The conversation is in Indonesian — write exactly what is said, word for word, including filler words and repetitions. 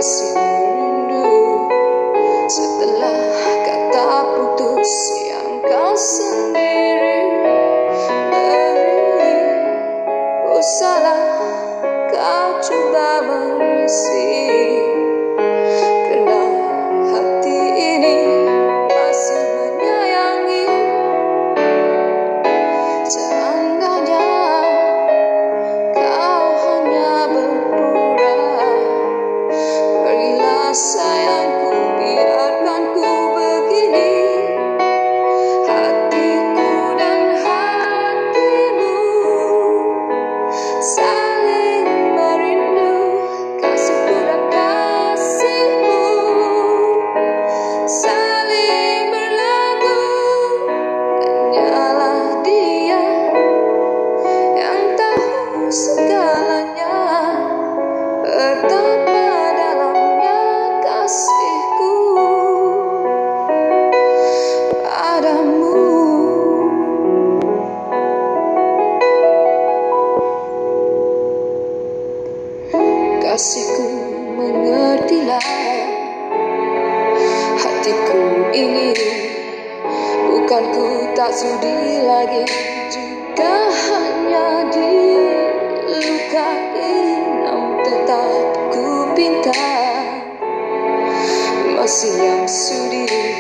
masih merindu setelah kata putus yang kau sendiri beri. Oh salah kau coba merisik, karena hati ini masih menyayangi. Seandainya kau hanya berpura, berilah sayangku, biarkan ku begini. Hatiku dan hatimu saling merindu, kasihku dan kasihmu saling berlagu. Hanyalah dia yang tahu segalanya, betapa dalamnya kasihku padamu. Kasihku, mengertilah hatiku ini, bukan ku tak sudi lagi, juga hanya dilukai, namun tetap ku pinta masih yang sudi